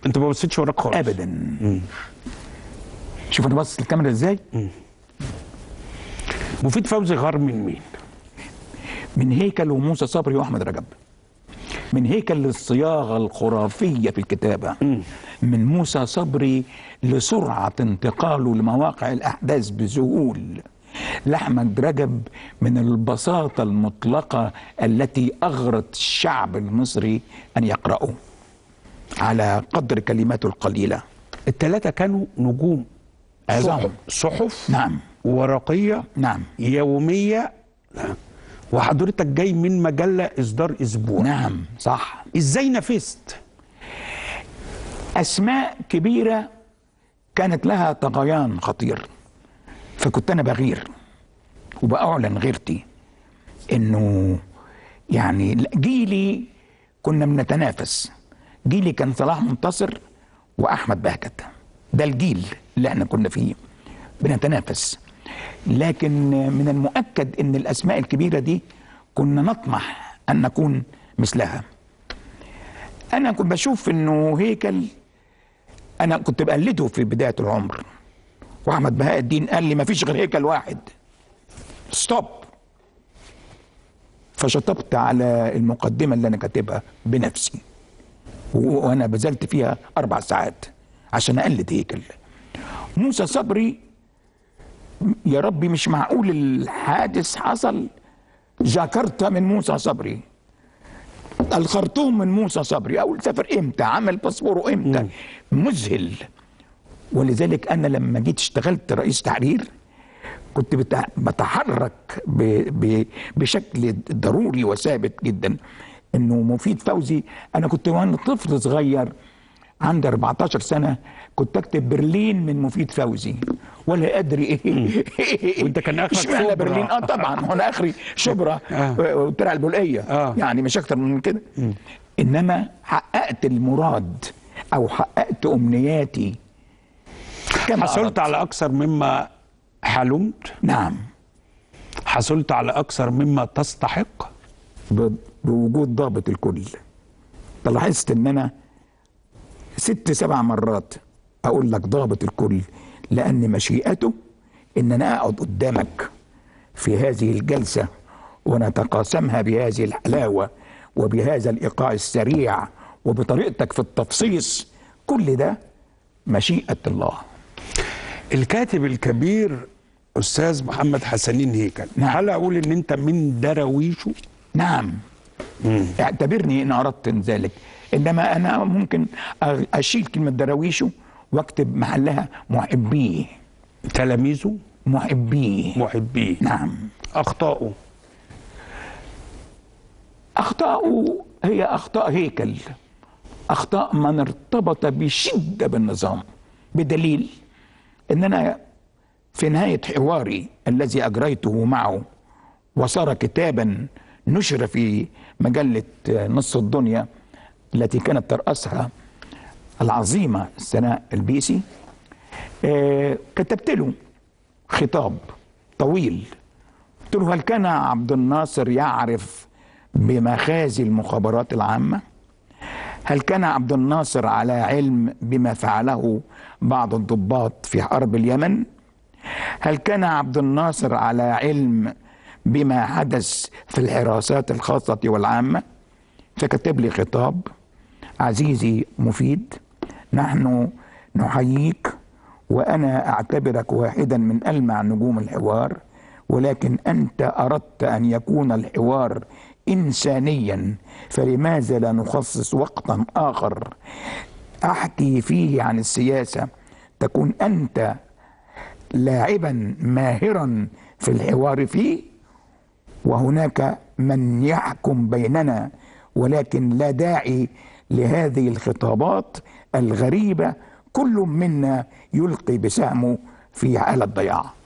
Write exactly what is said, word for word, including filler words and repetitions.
انت ما بصيتش وراك خالص ابدا. مم. شوف انا باصص الكاميرا ازاي. مم. مفيد فوزي غار من مين؟ من هيكل وموسى صبري واحمد رجب. من هيكل للصياغه الخرافيه في الكتابه. مم. من موسى صبري لسرعه انتقاله لمواقع الاحداث بذهول. لأحمد رجب من البساطه المطلقه التي اغرت الشعب المصري ان يقرأه على قدر كلماته القليله. الثلاثه كانوا نجوم عظام. صحف. نعم. ورقيه. نعم. يوميه. نعم. وحضرتك جاي من مجله اصدار اسبوع. نعم صح. ازاي نفذت؟ اسماء كبيره كانت لها طغيان خطير، فكنت انا بغير وبأعلن غيرتي انه يعني جيلي كنا بنتنافس. جيلي كان صلاح منتصر واحمد بهجت، ده الجيل اللي احنا كنا فيه بنتنافس. لكن من المؤكد ان الاسماء الكبيره دي كنا نطمح ان نكون مثلها. انا كنت بشوف انه هيكل انا كنت بقلده في بدايه العمر، واحمد بهاء الدين قال لي ما فيش غير هيكل واحد، ستوب. فشطبت على المقدمه اللي انا كاتبها بنفسي، وانا بذلت فيها اربع ساعات عشان اقلد هيكل. موسى صبري يا ربي مش معقول الحادث حصل. جاكرتا من موسى صبري، الخرطوم من موسى صبري، اول سافر امتى، عمل باسبوره امتى. م. مذهل. ولذلك انا لما جيت اشتغلت رئيس تحرير كنت بتحرك ب ب بشكل ضروري وثابت جدا انه مفيد فوزي. انا كنت وانا طفل صغير عندي أربعتاشر سنه كنت اكتب برلين من مفيد فوزي ولا ادري ايه. وانت كان اخرك اشمعنى برلين؟ اه طبعا وانا اخري شبرا وترع البلقيه. آه. يعني مش اكتر من كده. م. انما حققت المراد او حققت امنياتي كما حصلت أردت. على اكثر مما حلمت. نعم. حصلت على اكثر مما تستحق بوجود ضابط الكل. لاحظت ان انا ست سبع مرات اقول لك ضابط الكل، لان مشيئته ان انا اقعد قدامك في هذه الجلسه ونتقاسمها بهذه الحلاوه وبهذا الايقاع السريع وبطريقتك في التفصيص. كل ده مشيئه الله. الكاتب الكبير استاذ محمد حسنين هيكل. نعم. هل اقول ان انت من دراويشه؟ نعم. مم. اعتبرني ان اردت ذلك، انما انا ممكن اشيل كلمه دراويشه واكتب محلها محبيه. تلاميذه؟ محبيه. محبيه. نعم. اخطاؤه؟ اخطاؤه هي اخطاء هيكل، اخطاء من ارتبط بشده بالنظام، بدليل ان انا في نهايه حواري الذي اجريته معه وصار كتابا نشر في مجله نص الدنيا التي كانت ترأسها العظيمة سناء البيسي، آه كتبت له خطاب طويل. قلت له هل كان عبد الناصر يعرف بمخازي المخابرات العامة؟ هل كان عبد الناصر على علم بما فعله بعض الضباط في حرب اليمن؟ هل كان عبد الناصر على علم بما حدث في الحراسات الخاصة والعامة؟ فكتب لي خطاب: عزيزي مفيد، نحن نحييك وأنا أعتبرك واحدا من ألمع نجوم الحوار، ولكن أنت أردت أن يكون الحوار إنسانيا، فلماذا لا نخصص وقتا آخر أحكي فيه عن السياسة، تكون أنت لاعبا ماهرا في الحوار فيه، وهناك من يحكم بيننا، ولكن لا داعي لهذه الخطابات الغريبة، كل منا يلقي بسهمه في حالة ضياع.